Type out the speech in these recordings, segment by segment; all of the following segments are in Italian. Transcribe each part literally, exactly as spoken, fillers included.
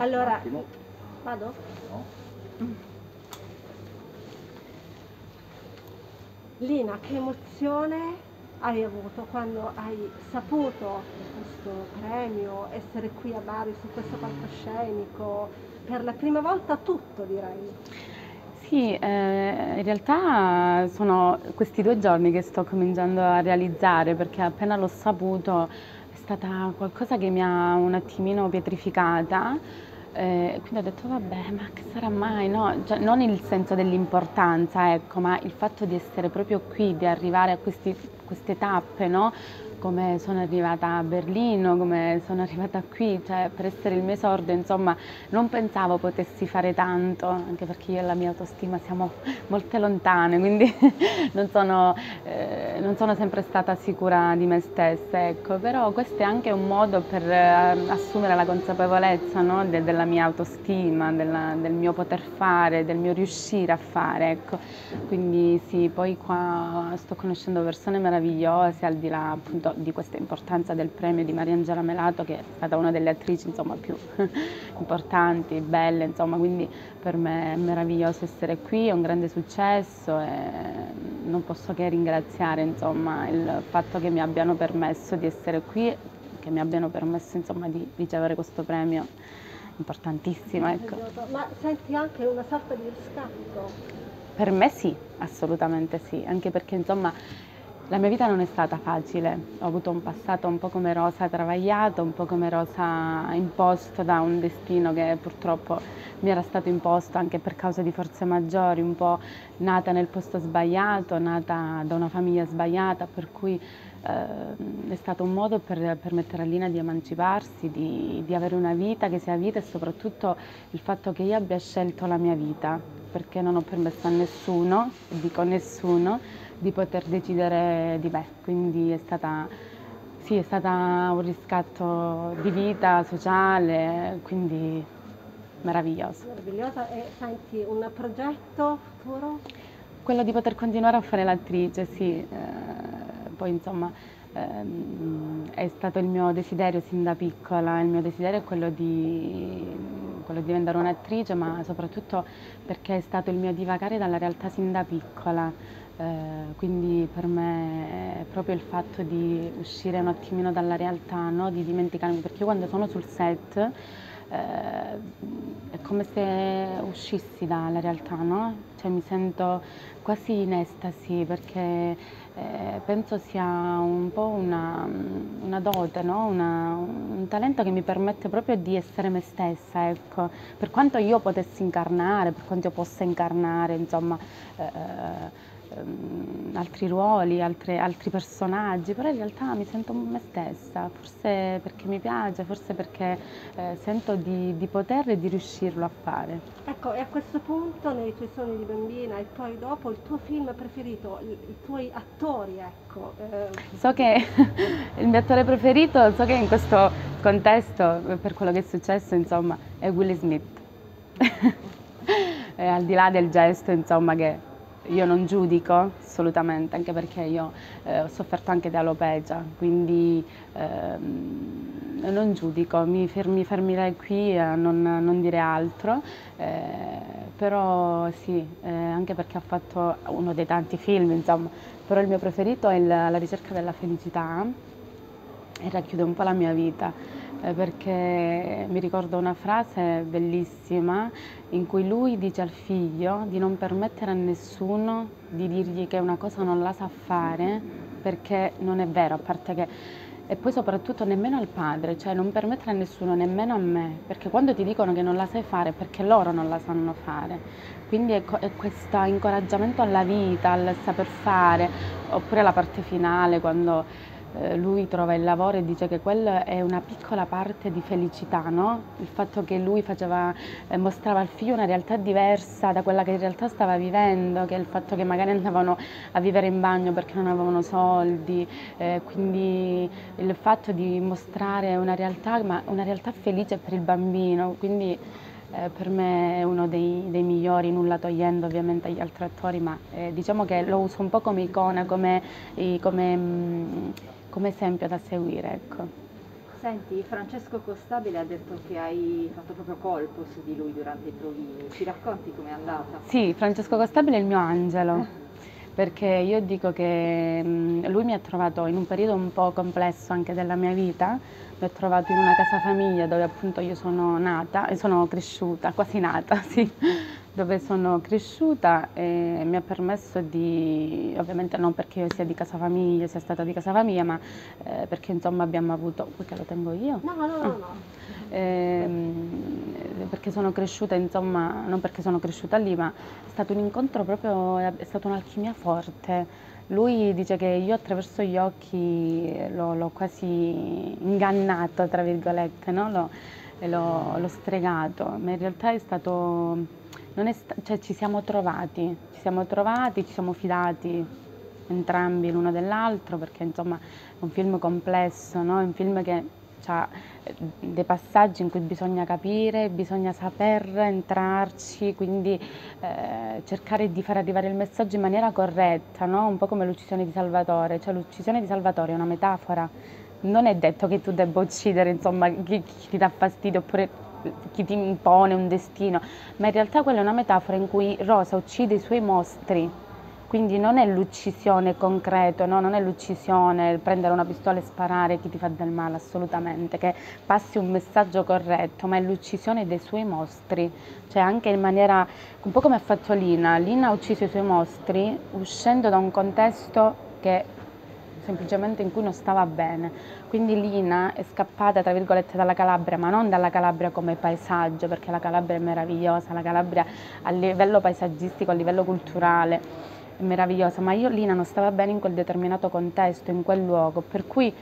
Allora, vado? No? Lina, che emozione hai avuto quando hai saputo di questo premio, essere qui a Bari su questo palcoscenico, per la prima volta tutto direi? Sì, eh, in realtà sono questi due giorni che sto cominciando a realizzare, perché appena l'ho saputo è stata qualcosa che mi ha un attimino pietrificata. Eh, quindi ho detto vabbè, ma che sarà mai, no? Cioè, non il senso dell'importanza, ecco, ma il fatto di essere proprio qui, di arrivare a questi, queste tappe, no? Come sono arrivata a Berlino, come sono arrivata qui, cioè per essere il mio esordio, insomma, non pensavo potessi fare tanto, anche perché io e la mia autostima siamo molte lontane, quindi non sono, eh, non sono sempre stata sicura di me stessa, ecco. Però questo è anche un modo per eh, assumere la consapevolezza, no? De, della mia autostima, della, del mio poter fare, del mio riuscire a fare, ecco. Quindi sì, poi qua sto conoscendo persone meravigliose, al di là appunto di questa importanza del premio di Mariangela Melato, che è stata una delle attrici insomma più importanti, belle, insomma, quindi per me è meraviglioso essere qui, è un grande successo e non posso che ringraziare insomma il fatto che mi abbiano permesso di essere qui, che mi abbiano permesso insomma di ricevere questo premio importantissimo, ecco. Ma senti anche una sorta di riscatto? Per me sì, assolutamente sì, anche perché insomma la mia vita non è stata facile, ho avuto un passato un po' come Rosa travagliato, un po' come Rosa imposto da un destino che purtroppo mi era stato imposto anche per causa di forze maggiori, un po' nata nel posto sbagliato, nata da una famiglia sbagliata, per cui eh, è stato un modo per permettere a Lina di emanciparsi, di, di avere una vita che sia vita e soprattutto il fatto che io abbia scelto la mia vita, perché non ho permesso a nessuno, e dico nessuno, di poter decidere di me, quindi è stata, sì, è stata un riscatto di vita sociale, quindi meraviglioso. Meravigliosa. E senti, un progetto futuro? Quello di poter continuare a fare l'attrice, sì, eh, poi insomma ehm, è stato il mio desiderio sin da piccola, il mio desiderio è quello di, quello di diventare un'attrice, ma soprattutto perché è stato il mio divagare dalla realtà sin da piccola. Eh, quindi per me è proprio il fatto di uscire un attimino dalla realtà, no? Di dimenticarmi, perché io quando sono sul set eh, è come se uscissi dalla realtà, no? Cioè mi sento quasi in estasi, perché eh, penso sia un po' una, una dote, no? Una, un talento che mi permette proprio di essere me stessa, ecco. Per quanto io potessi incarnare, per quanto io possa incarnare, insomma, eh, ehm, altri ruoli, altre, altri personaggi, però in realtà mi sento me stessa, forse perché mi piace, forse perché eh, sento di, di poter e di riuscirlo a fare. Ecco, e a questo punto, nei tuoi sogni di bambina e poi dopo, il tuo film preferito, i, i tuoi attori, ecco. Eh, So che il mio attore preferito, so che in questo contesto, per quello che è successo, insomma, è Will Smith. E al di là del gesto, insomma, che io non giudico assolutamente, anche perché io eh, ho sofferto anche di alopecia, quindi ehm, non giudico, mi, fer mi fermerei qui a non, non dire altro, eh, però sì, eh, anche perché ha fatto uno dei tanti film, insomma, però il mio preferito è La, la ricerca della felicità e racchiude un po' la mia vita, eh, perché mi ricordo una frase bellissima in cui lui dice al figlio di non permettere a nessuno di dirgli che una cosa non la sa fare, perché non è vero, a parte che... E poi soprattutto nemmeno al padre, cioè non permettere a nessuno, nemmeno a me, perché quando ti dicono che non la sai fare è perché loro non la sanno fare. Quindi è, è questo incoraggiamento alla vita, al saper fare, oppure la parte finale quando eh, lui trova il lavoro e dice che quella è una piccola parte di felicità, no? Il fatto che lui faceva, eh, mostrava al figlio una realtà diversa da quella che in realtà stava vivendo, che è il fatto che magari andavano a vivere in bagno perché non avevano soldi, eh, quindi il fatto di mostrare una realtà, ma una realtà felice per il bambino, quindi eh, per me è uno dei, dei migliori, nulla togliendo ovviamente agli altri attori, ma eh, diciamo che lo uso un po' come icona, come, come, come esempio da seguire, ecco. Senti, Francesco Costabile ha detto che hai fatto proprio colpo su di lui durante i provini, ci racconti com'è andata? Sì, Francesco Costabile è il mio angelo, perché io dico che mh, lui mi ha trovato in un periodo un po' complesso anche della mia vita, mi ha trovato in una casa famiglia dove appunto io sono nata e sono cresciuta, quasi nata, sì, dove sono cresciuta e mi ha permesso di, ovviamente non perché io sia di casa famiglia, sia stata di casa famiglia, ma eh, perché insomma abbiamo avuto, qui che lo tengo io? No, no, no, Ah. no. Ehm, perché sono cresciuta, insomma, non perché sono cresciuta lì, ma è stato un incontro proprio, è stata un'alchimia forte. Lui dice che io attraverso gli occhi l'ho quasi ingannato, tra virgolette, no? L'ho l'ho- l'ho stregato, ma in realtà è stato, non è sta- cioè ci siamo trovati, ci siamo trovati, ci siamo fidati entrambi l'uno dell'altro, perché insomma è un film complesso, no? È un film che ha dei passaggi in cui bisogna capire, bisogna saper entrarci, quindi eh, cercare di far arrivare il messaggio in maniera corretta, no? Un po' come l'uccisione di Salvatore, cioè l'uccisione di Salvatore è una metafora, non è detto che tu debba uccidere, insomma, chi, chi ti dà fastidio oppure chi ti impone un destino, ma in realtà quella è una metafora in cui Rosa uccide i suoi mostri. Quindi non è l'uccisione concreto, no? Non è l'uccisione, prendere una pistola e sparare chi ti fa del male, assolutamente, che passi un messaggio corretto, ma è l'uccisione dei suoi mostri, cioè anche in maniera, un po' come ha fatto Lina. Lina ha ucciso i suoi mostri uscendo da un contesto che semplicemente in cui non stava bene. Quindi Lina è scappata, tra virgolette, dalla Calabria, ma non dalla Calabria come paesaggio, perché la Calabria è meravigliosa, la Calabria a livello paesaggistico, a livello culturale è meravigliosa, ma io Lina non stava bene in quel determinato contesto, in quel luogo, per cui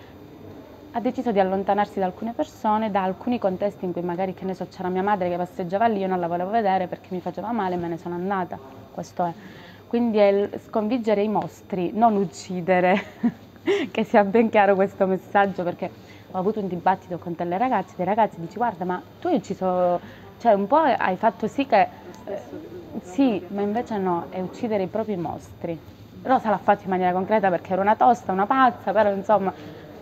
ha deciso di allontanarsi da alcune persone, da alcuni contesti in cui magari, che ne so, c'era mia madre che passeggiava lì, io non la volevo vedere perché mi faceva male e me ne sono andata, questo è. Quindi è il sconfiggere i mostri, non uccidere, che sia ben chiaro questo messaggio, perché ho avuto un dibattito con delle ragazze, dei ragazzi, dici guarda ma tu hai ucciso, cioè un po' hai fatto sì che, eh, sì, ma invece no, è uccidere i propri mostri. Rosa l'ha fatto in maniera concreta perché era una tosta, una pazza, però insomma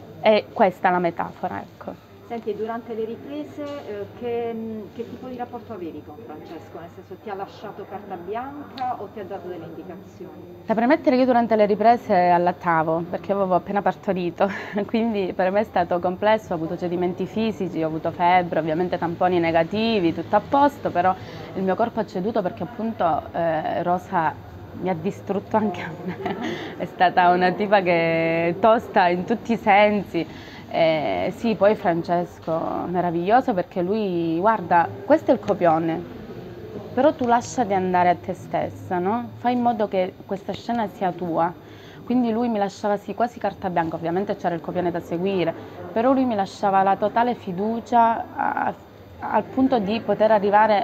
è questa la metafora, ecco. Senti, durante le riprese eh, che, che tipo di rapporto avevi con Francesco? Nel senso, ti ha lasciato carta bianca o ti ha dato delle indicazioni? Da premettere che io durante le riprese allattavo perché avevo appena partorito, quindi per me è stato complesso, ho avuto cedimenti fisici, ho avuto febbre, ovviamente tamponi negativi, tutto a posto, però il mio corpo ha ceduto perché appunto eh, Rosa mi ha distrutto anche a me, è stata una tipa che è tosta in tutti i sensi. Eh, sì, poi Francesco, meraviglioso perché lui, guarda, questo è il copione, però tu lasciati andare a te stessa, no? Fai in modo che questa scena sia tua. Quindi lui mi lasciava sì, quasi carta bianca, ovviamente c'era il copione da seguire, però lui mi lasciava la totale fiducia a, al punto di poter arrivare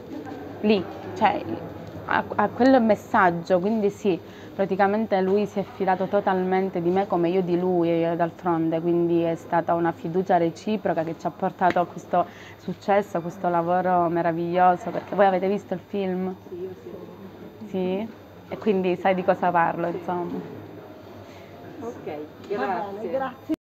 lì, cioè a, a quel messaggio, quindi sì, praticamente lui si è fidato totalmente di me come io di lui e d'altronde, quindi è stata una fiducia reciproca che ci ha portato a questo successo, a questo lavoro meraviglioso, perché voi avete visto il film? Sì, io sì. Sì? E quindi sai di cosa parlo, insomma. Ok, Va bene, grazie. grazie.